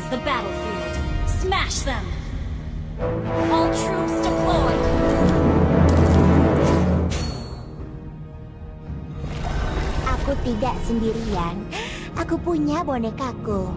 is the battlefield. Smash them! All troops deployed! Aku tidak sendirian. Aku punya bonekaku.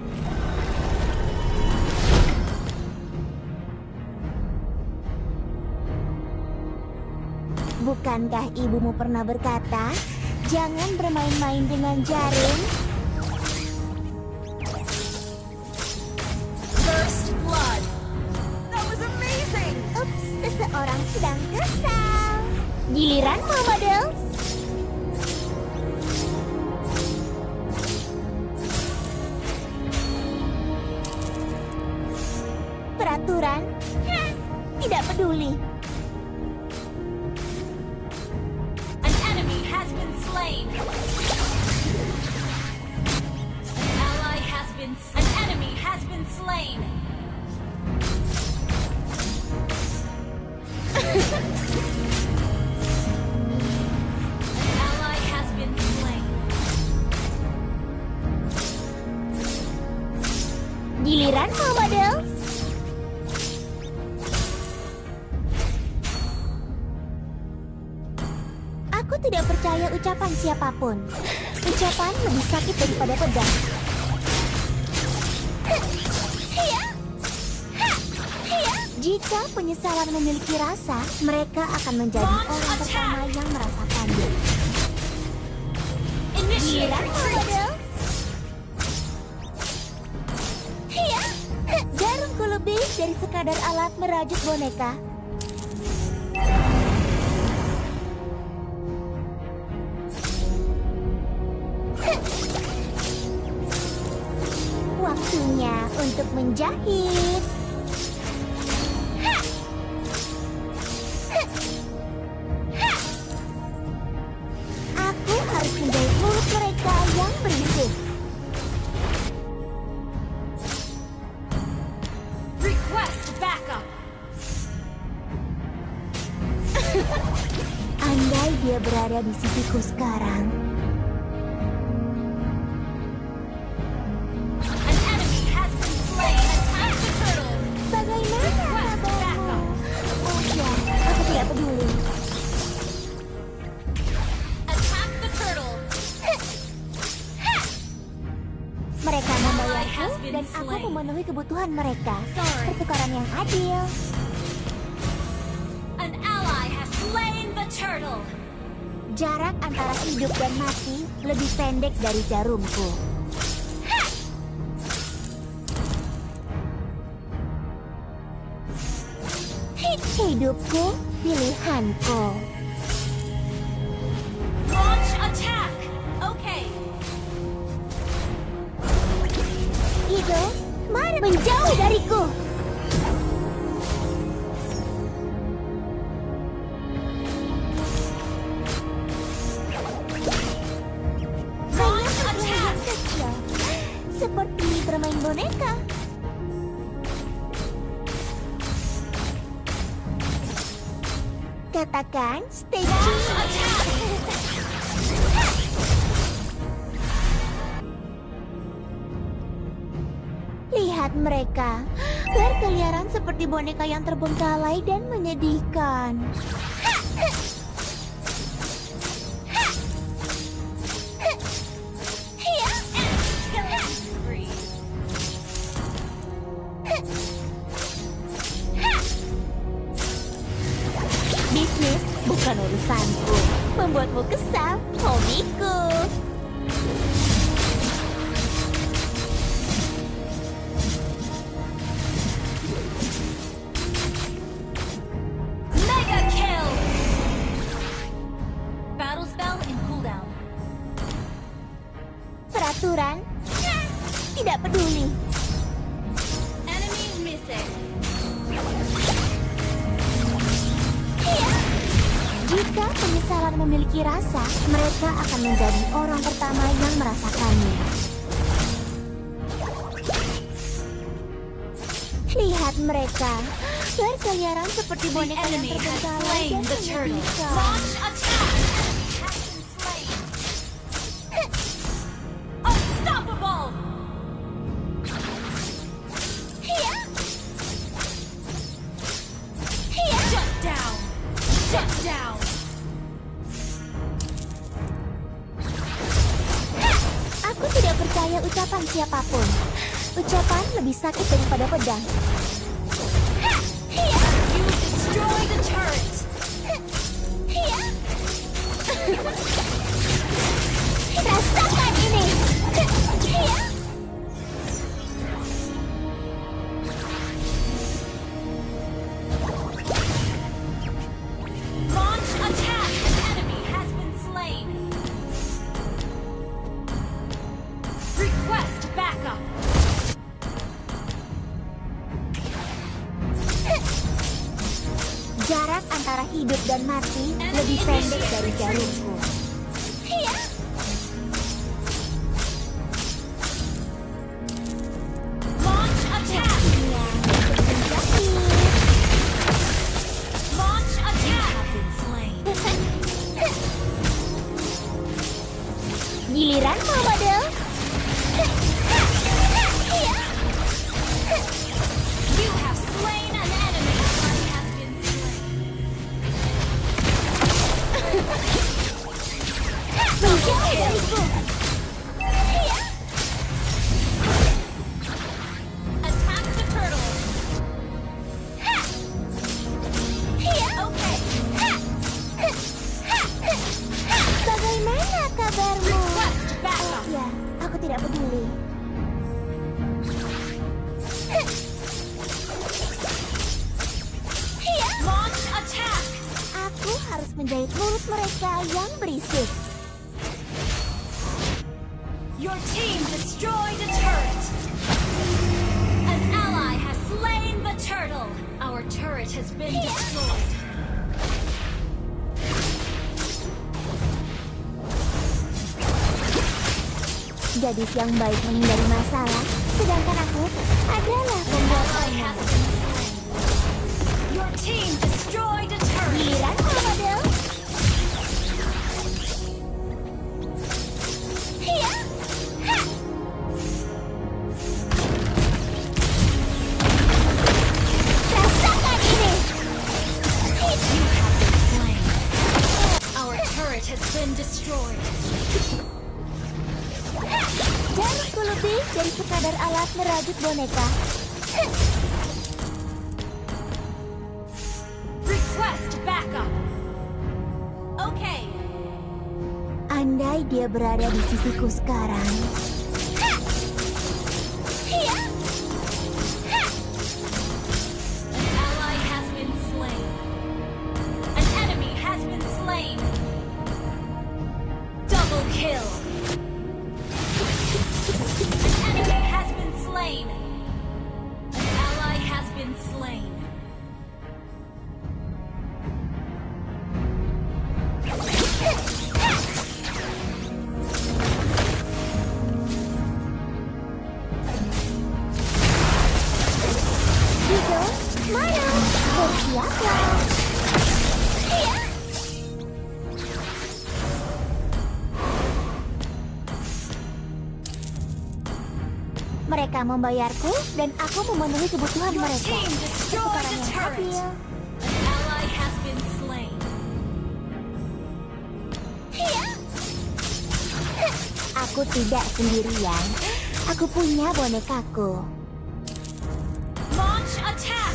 Bukankah ibumu pernah berkata, jangan bermain-main dengan jarum? First blood! That was amazing! Ups, seseorang sedang kesal. Giliranmu, Models. Peraturan? Tidak peduli. An enemy has been slain! An enemy has been slain! An ally has been slain. Giliranmu, Models. Aku tidak percaya ucapan siapapun. Ucapan lebih sakit daripada pedang. Jika penyesalan memiliki rasa, mereka akan menjadi orang pertama yang merasakannya. Initiate retreat! Jarumku lebih dari sekadar alat merajut boneka. Waktunya untuk menjahit. Aku harus menjahit mulut mereka yang berisik. Request backup! Andai dia berada di sisiku sekarang. An enemy has been slain! Attack the turtle! Bagaimana Request kabarmu? backup! Oh ya, aku tidak peduli. Attack the turtle! Mereka membayarku has been dan aku slain. memenuhi kebutuhan mereka. Sorry. Pertukaran yang adil. An ally has slain the turtle! Jarak antara hidup dan mati lebih pendek dari jarumku. Hidupku, pilihanku. Launch attack! Okay. Itu, mari menjauh dariku. Hanya permainan kecil, seperti bermain boneka. Katakan, stage. Lihat mereka, berkeliaran seperti boneka yang terbengkalai dan menyedihkan. Bisnis bukan urusanku. Membuatmu kesal, hobiku. Mega kill! Battle spell in cooldown. Peraturan? Tidak peduli. Enemy missing. Jika penyesalan memiliki rasa, mereka akan menjadi orang pertama yang merasakannya. Lihat mereka, berkeliaran seperti boneka yang enemy has terbengkalai slain dan the turtle. menyedihkan. Launch attack! Has been slain. Unstoppable! hadapan siapapun. Ucapan lebih sakit daripada pedang. You destroy the turret. Rasakan ini. Launch attack. An enemy has been slain. Request backup. Jarak antara hidup dan mati lebih pendek dari jarumku. Launch attack. Launch attack. Have been slain. Giliranmu, model. You have slain an enemy. One has been slain. Menjauh dariku. Attack the turtle. Okay. Bagaimana kabarmu? Request backup. Ya, aku tidak peduli. Launch attack. Aku harus menjahit mulut mereka yang berisik. Your team destroyed a turret. An ally has slain the turtle. Our turret has been destroyed. Gadis yang baik menghindari masalah, sedangkan aku adalah pembuat Ally onar. has been slain. Your team destroyed a turret. Giliranmu, model. Rasakan ini. You have been slain. Our turret has been destroyed. Jarumku lebih dari sekadar alat merajut boneka. Request backup. Okay. Andai dia berada di sisiku sekarang. An ally has been slain. An enemy has been slain. Double kill. An enemy has been slain. An ally has been slain. Gitu, mana? Bersiaplah. Mereka membayarku dan aku memenuhi kebutuhan Your mereka. team destroyed Pertukaran a yang turret. adil. An ally has been slain. Aku tidak sendirian. Aku punya bonekaku. Launch attack.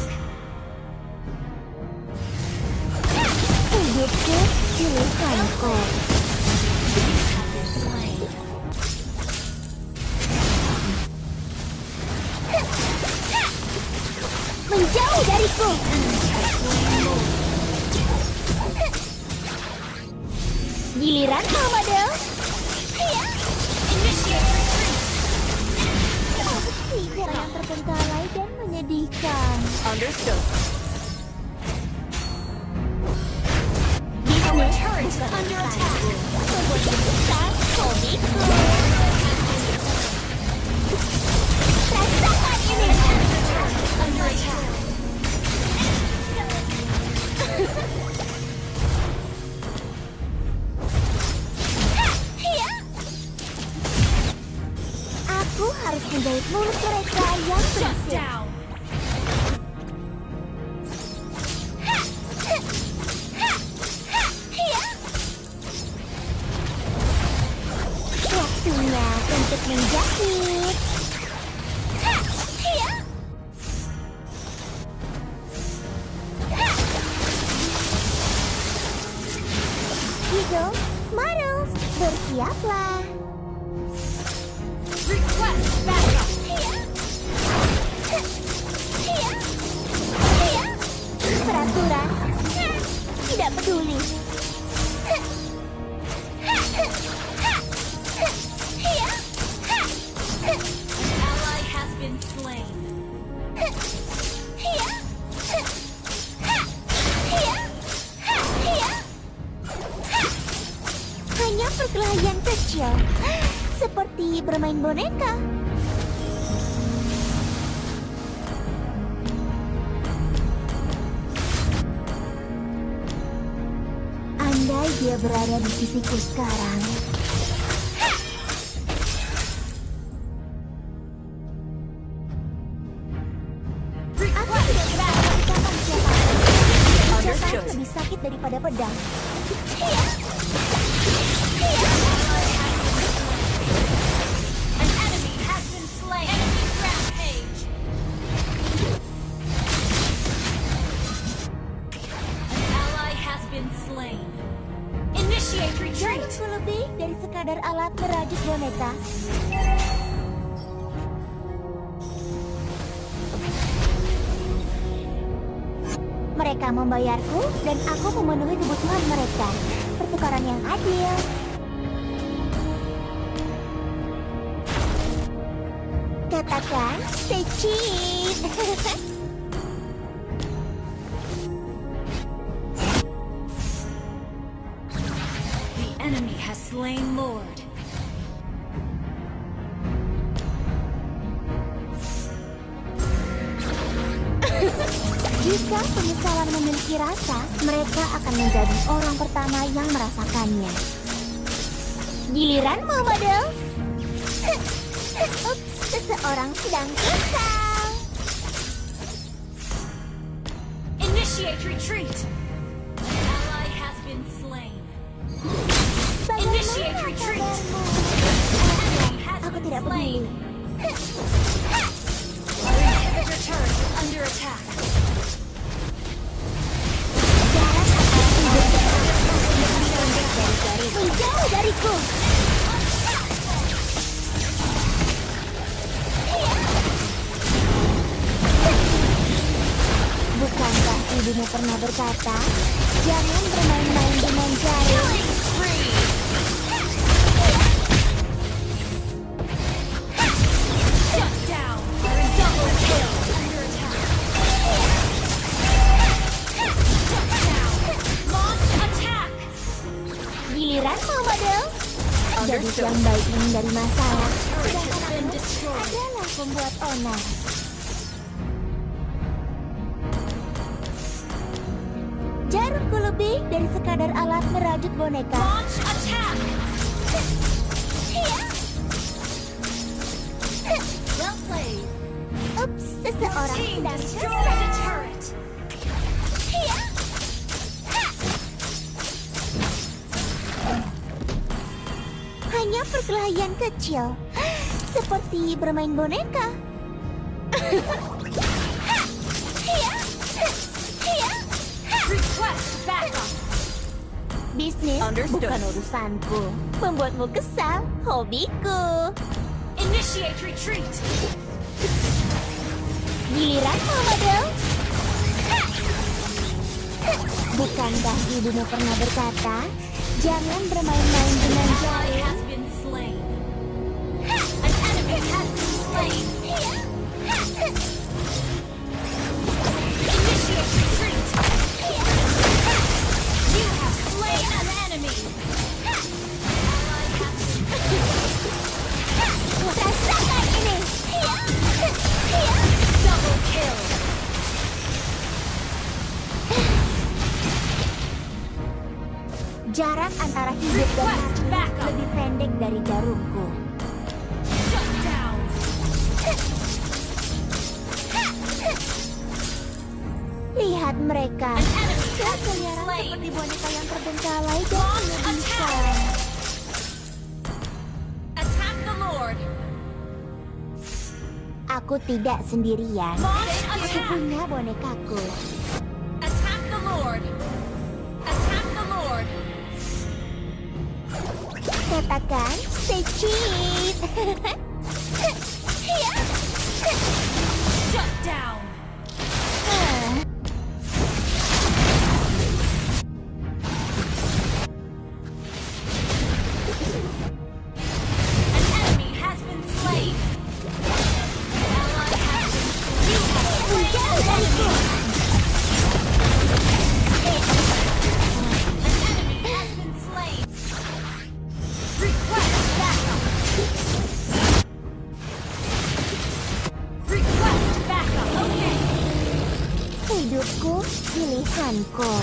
Hidupku pilihanku. You have been slain. Menjauh dariku. Giliranmu, model. Initiate retreat. Tidak yang terbengkalai dan menyedihkan. Understood. Our turret is under attack. Besar hobiku. Rasakan ini. Under attack. Aku harus menjahit mulut mereka yang Shut berisik. down. Waktunya untuk menjahit. bersiaplah. Request backup. Peraturan tidak peduli. Ally has been slain. Hanya perkelahian kecil, seperti bermain boneka. Andai dia berada di sisiku sekarang. Aku tidak berani ucapan siapapun. Ucapan lebih sakit daripada pedang. An enemy has been slain. Enemy rampage. An ally has been slain. Initiate retreat. Jarumku lebih dari sekadar alat merajut boneka. Mereka membayarku dan aku memenuhi kebutuhan mereka. Pertukaran yang adil. Katakan, stay cheap. The enemy has slain Lord. Jika penyesalan memiliki rasa, mereka akan menjadi orang pertama yang merasakannya. Giliranmu, model. Ups, seseorang sedang kesal. Initiate retreat. Ally has been slain. Bagaimana Initiate retreat. kabarmu? Enemy has Aku been tidak peduli. slain. Our inhibitor turret is under attack. Jarak antara hidup dan mati lebih pendek dari jari. Menjauh dariku. Bukankah ibumu pernah berkata, jangan bermain-main dengan jari? Killing spree. Shut down. Our double kill. Under attack. Shut down. Launch attack. Giliranmu, model. Gadis yang baik menghindari masalah, Turret has sedangkan been aku destroyed. adalah pembuat onar. Jarumku lebih dari sekadar alat merajut boneka. Launch attack. Well played. Ups, seseorang Team sedang destroyed a kesal. turret. Hanya perkelahian kecil, seperti bermain boneka. Request backup. Bisnis bukan urusanku. Membuatmu kesal, hobiku. Initiate retreat. Giliranmu, model. Bukankah ibumu pernah berkata, jangan bermain-main dengan Ally jari? has been slain. An enemy has been slain. Initiate retreat. You have slain an enemy. Ally has been Rasakan ini. double kill. Jarak antara hidup dan Request mati backup. lebih pendek dari jarumku. Shut down. Lihat mereka. An enemy has been Berkeliaran slain. seperti boneka yang terbengkalai dan Launch menyedihkan. attack. Attack the Lord. Aku tidak sendirian. Launch Aku attack. punya bonekaku. Attack the Lord. Attack the Lord. Katakan, stay cheat. Shut down. An enemy has been slain. Ally has been slain. You have slain an enemy. An enemy has been slain. Request backup. Request backup. Okay. Hidupku, pilihanku.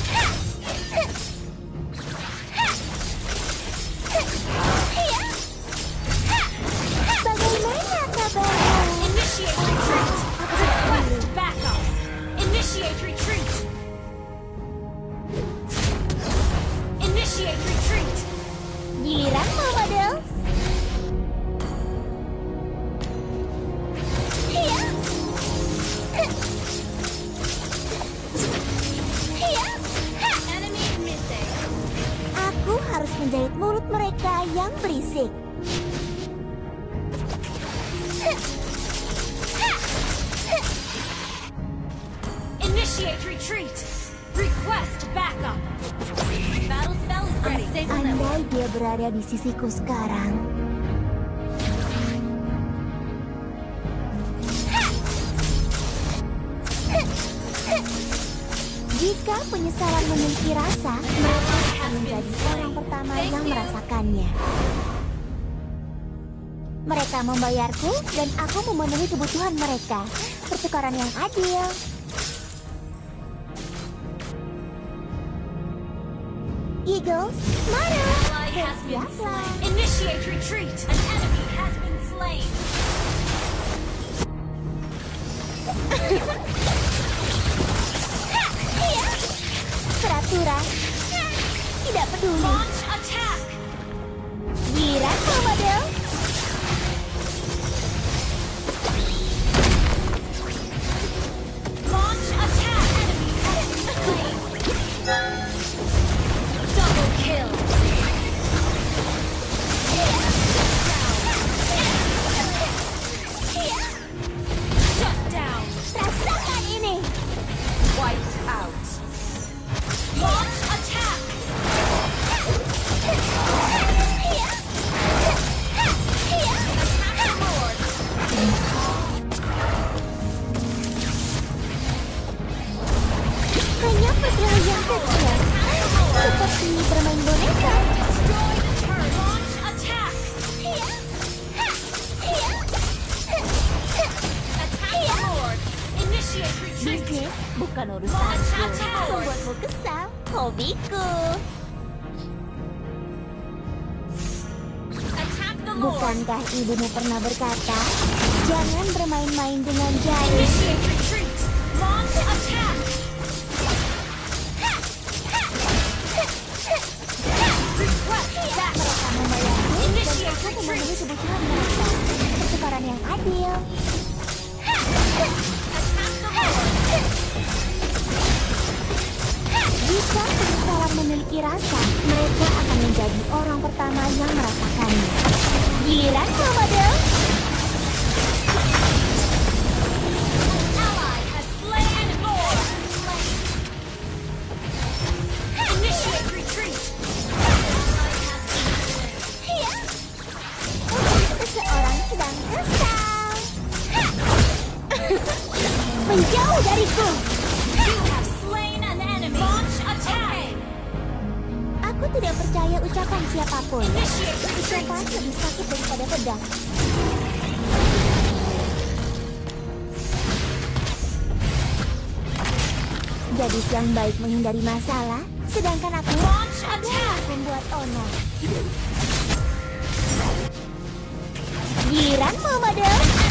Bagaimana kabarmu? Initiate retreat. Request backup. Initiate retreat. Initiate retreat. Giliranmu, model. Enemy missing. Aku harus menjahit mulut mereka yang berisik. Initiate retreat. Request backup. Battle spell is ready. Unstable network. Andai dia berada di sisiku sekarang. Jika penyesalan memiliki rasa, mereka akan menjadi orang pertama yang merasakannya. Mereka membayarku dan aku memenuhi kebutuhan mereka. Pertukaran yang adil. Eagles, mana? Ally has been slain. Initiate retreat. An enemy has been slain. Peraturan. Tidak peduli. Launch attack. Giliranmu, model. Launch attack. Enemy has been slain. Double kill. Shut down. Rasakan ini. Wiped out. Launch attack. Attack Lord. Hanya putra yang kecil. Seperti bermain boneka. Destroy the turret. Launch attack. Attack Lord. Initiate retreat. Bisnis bukan Launch urusanku. attack. Membuatmu kesal, hobiku. Attack the Lord. Bukankah ibumu pernah berkata, jangan bermain-main dengan jarum? Initiate retreat. Launch attack. Request back. Mereka membayarku dan Initiate aku memenuhi retreat. kebutuhan mereka. Pertukaran yang adil. Attack the Lord. Jika penyesalan memiliki rasa, mereka akan menjadi orang pertama yang merasakannya. Giliranmu, model. Ally has slain Lord. Initiate retreat. Ally has been slain. Seseorang sedang kesal. Menjauh dariku. You have slain an enemy. Launch attack. Aku tidak percaya ucapan siapapun. Initiate retreat. Ucapan lebih sakit daripada pedang. Gadis yang baik menghindari masalah, sedangkan aku Launch attack. membuat onar. Giliranmu, model.